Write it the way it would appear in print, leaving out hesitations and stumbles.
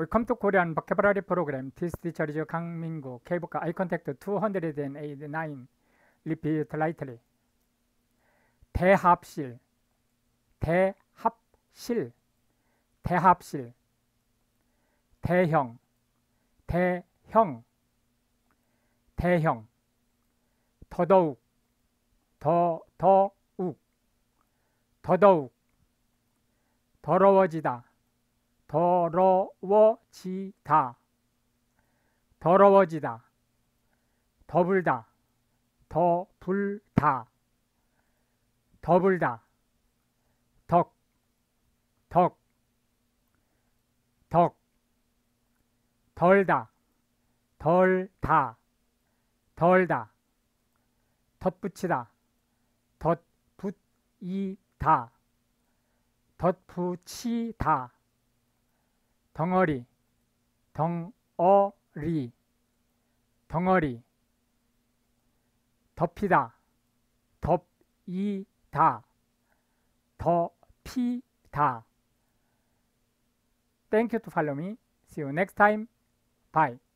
Welcome to Korean vocabulary program. This teacher is Kang Min-gu. K-book eye contact 289. Repeat lightly. 대합실, 대합실, 대합실. 대형, 대형, 대형. 더더욱, 더더욱, 더더욱. 더러워지다, 더러워지다, 더러워지다. 더불다, 더불다, 더불다. 덕, 덕, 덕. 덜다, 덜다, 덜다. 덧붙이다, 덧붙이다, 덧붙이다. 덩어리, 덩어리, 덩어리. 덮이다, 덮이다, 덮이다. Thank you to follow me. See you next time. Bye.